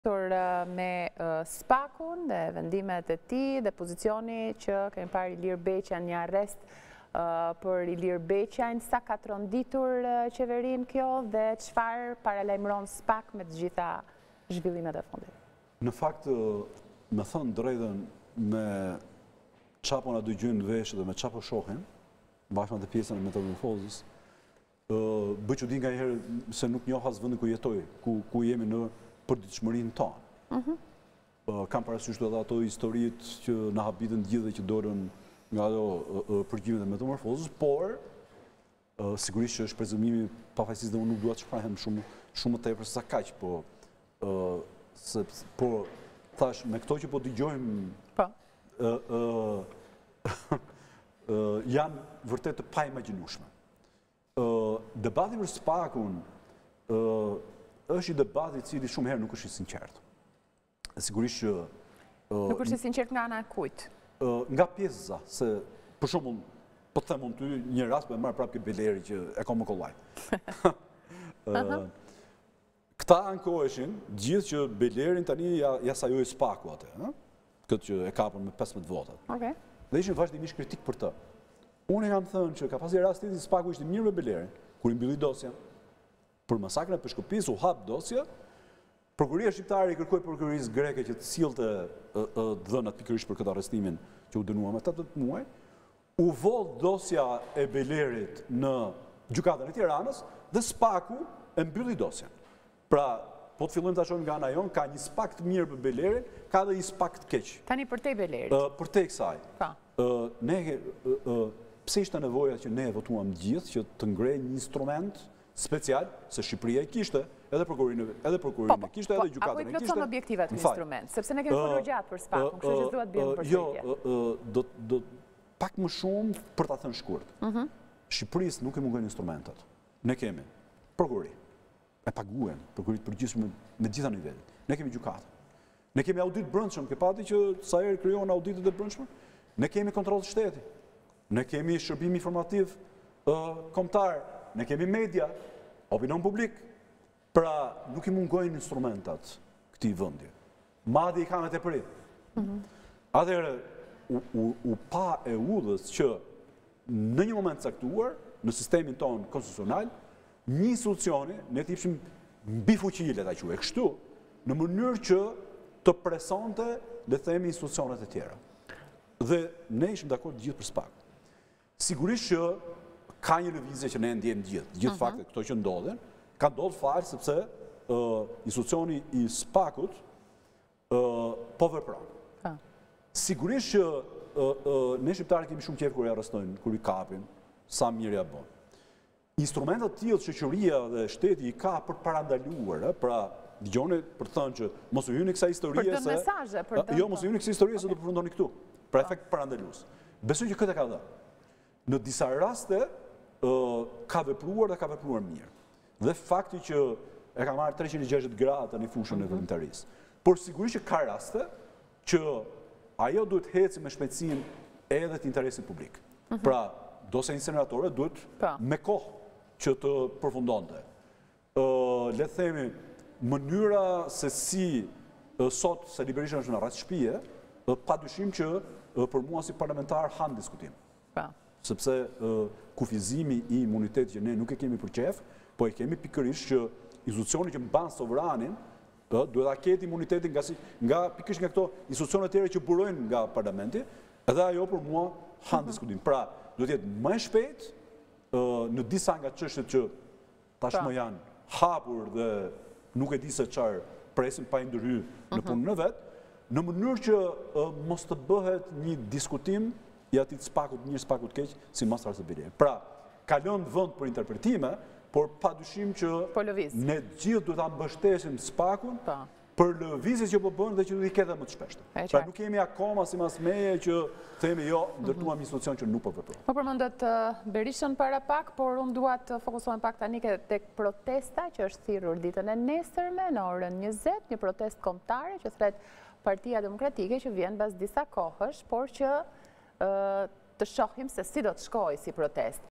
Me SPAK-un dhe vendimet e tij dhe pozicioni që kemi parë Ilir Beqan një arrest për Ilir Beqan, sa ka tronditur qeverin kjo dhe çfarë paralajmëron SPAK me të gjitha zhvillimet e fundit? Në fakt, me thënë drejtën, me çapo na dëgjojnë vesh dhe me çapo shohin, bashkë me pjesën e metamorfozës, bëj çudi nganjëherë se nuk njoh as vendin ku jetoj, ku jemi në përditshmërinë tonë. Kam parasysh edhe ato historitë që na habitën gjithë dhe që dorën nga ato përgjimet e metamorfozës, por sigurisht që është prezumimi pafajësisë dhe unë nuk dua të shprahem shumë më tepër se sa kaq, po thash me këto që po dëgjojmë janë vërtet të paimagjinueshme. Debati për SPAK-un është i debati i cili shumë herë nuk është i sinqert. Sigurisht që... Nuk është i sinqert nga ana e kujt? Nga pjesa, se për shembull, po të them unë ty një rast, po e marr prapë këtë Beleri që e ka më kollaj. Këta ankoheshin gjithë që Belerin tani ja sajoi SPAK-u atë, këtë që e kapën me 15 votat. Dhe ishin vazhdimisht kritik për të. Unë e kam thënë që ka pasur rast tjetër SPAK-u ishte mirë me Belerin, kur i mbylli dosja. Për masakrën e Peshkopis u hap dosja, prokuria shqiptare i kërkoi prokurisë greke që të sillte dhënat pikërisht për këtë arrestimin që u dënua me 18 muaj, u vol dosja e Belerit në gjykatën e Tiranës dhe SPAK-u e mbylli dosjen. Pra, po të fillojmë ta shohim nga ana jon, ka një SPAK të mirë për Belerin, ka dhe një SPAK të keq. Tani përtej Belerit. Përtej kësaj. Pse ishte nevoja që ne votuam gjithë që të ngrej një instrument special, se Shqipëria e kishte, edhe prokurin e kishte, edhe gjykatën e kishte. Ako i plotëson objektivat instrument, sepse ne kemi folur gjatë për SPAK-un, kështu që duhet bëjmë përsëritje. Jo, do pak më shumë për ta thënë shkurt. Shqipërisë nuk i mungojnë instrumentat. Ne kemi prokuri, e paguajmë prokurit përgjithshëm në gjitha nivelet. Ne kemi gjykatën. Ne kemi audit brendshëm, ke pati që sa herë krijohen auditet e brendshme. Ne kemi kontroll të shtetit. Ne kemi shërbim informativ kombëtar. Ne kemi media, opinion publik, pra nuk i mungojnë instrumentat këtij vendi. Madje i kanë të tepërit. Atëherë u pa e udhës që në një moment caktuar, në sistemin tonë konstitucional, një institucioni, ne të ishim mbi fuqi, le ta quaj kështu, në mënyrë që të presonte, le themi, institucionet e tjera. Dhe ne ishim dakord gjithë për SPAK. Sigurisht që ka një lëvizje që ne ndjejmë gjithë faktet këto që ndodhen, ka ndodhur fare sepse institucioni i SPAK-ut po vepron. Sigurisht që ne shqiptarët kemi shumë qejf kur i arrestojnë, kur i kapin, sa mirë ja bën. Instrumentet të tillë shoqëria dhe shteti i ka për të parandaluar, pra dëgjoni për të thënë që mos u hyni kësaj historie se... Për të mesazhe, për të... Jo, mos u hyni kësaj historie se do përfundoni këtu. Pra efekt parandalues. Besoj që këtë ka dhënë. Në disa raste ka vepruar dhe ka vepruar mirë. Dhe fakti që e ka marrë 360 gradë në fushën e vëllëntarisë. Por sigurisht që ka raste që ajo duhet heci me shpejtësinë edhe të interesit publik. Pra, dosja inceneratore duhet me kohë që të përfundonte. Le të themi, mënyra se si sot Sali Berisha është në rreth shtëpie, pa dyshim që për mua si parlamentar han diskutim. Sepse kufizimi i imunitetit që ne nuk e kemi për qef, po e kemi pikërisht që institucioni që mban sovranin duhet ta ketë imunitetin nga pikërisht nga këto institucione të tjera që burojnë nga parlamenti, edhe ajo për mua han diskutim. Pra, duhet jetë më shpejt në disa nga çështjet që tashmë janë hapur dhe nuk e di se çfarë presin pa i ndërhyrë në punën e vet, në mënyrë që mos të bëhet një diskutim i atij SPAK-ut mirë, SPAK-ut keq, si mas rastë Belerit. Pra, ka lënë vend për interpretime, por padyshim që ne gjithë duhet ta mbështesim SPAK-un për lëvizjet që po bën dhe që do i ketë më të shpeshtë. Pra nuk jemi akoma si mas meje që themi jo, ndërtuam institucion që nuk po veprojnë. Po përmendet Berishën para pak, por unë dua të fokusohem pak tani tek protesta që është thirrur ditën e nesërme në orën 20, një protestë kombëtare që thret Partia Demokratike që vjen pas disa kohësh, por që të shohim se si do të shkojë si protestë.